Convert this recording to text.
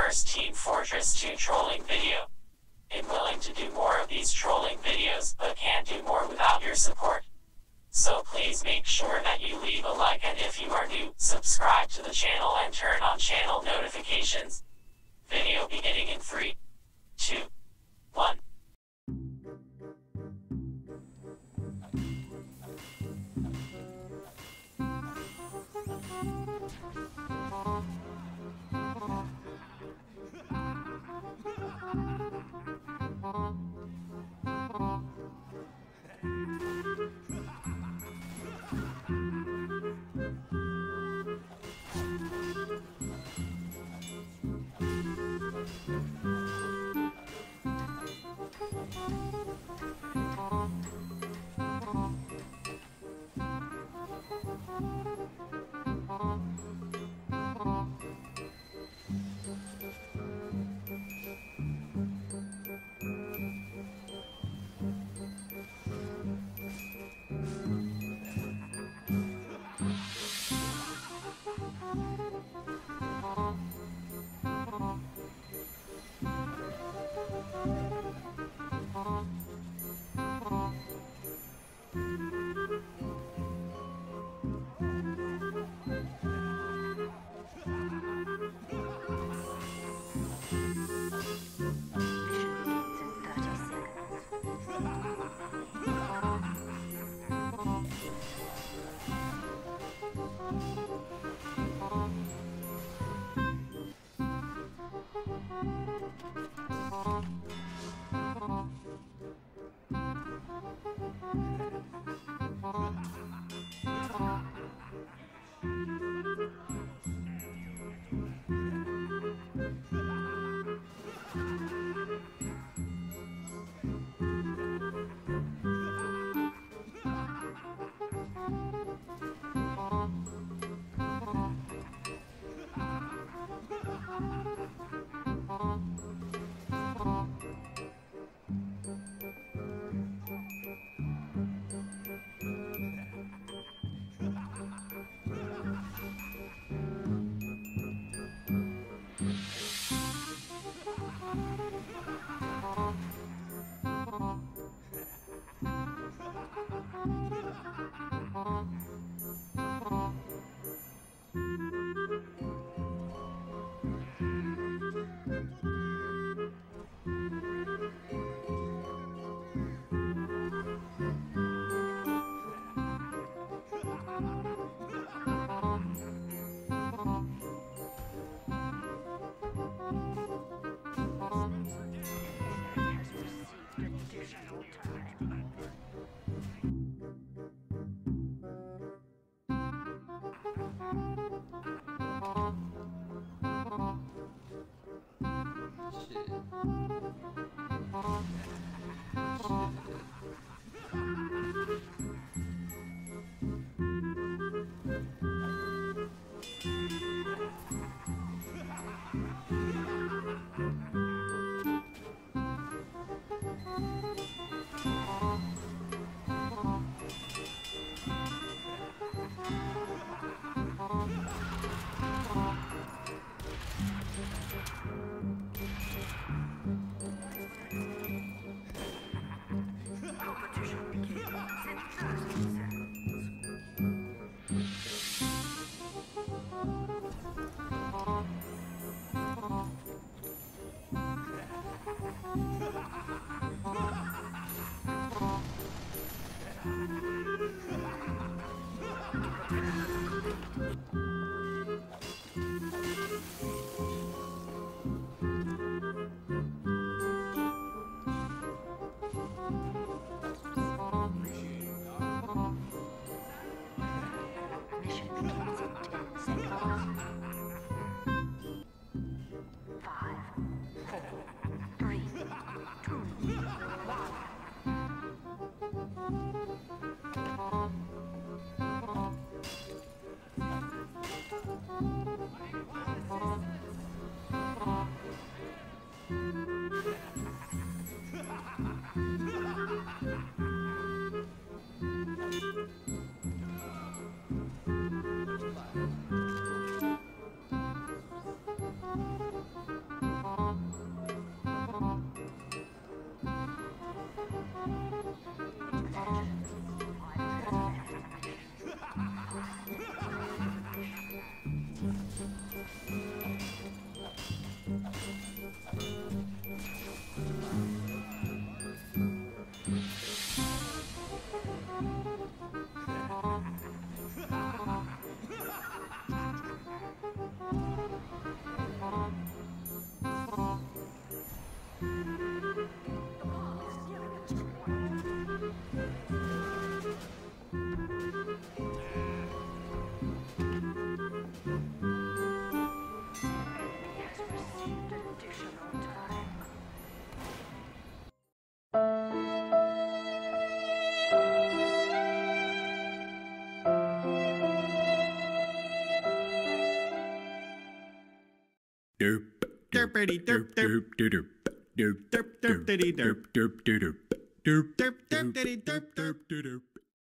first Team Fortress 2 trolling video. I'm willing to do more of these trolling videos, but can't do more without your support. So please make sure that you leave a like, and if you are new, subscribe to the channel and turn on channel notifications. Video beginning in 3, 2, 1. Derpity derp derp derp derp derp derp derp derp derp derp derp derp derp derp derp derp derp.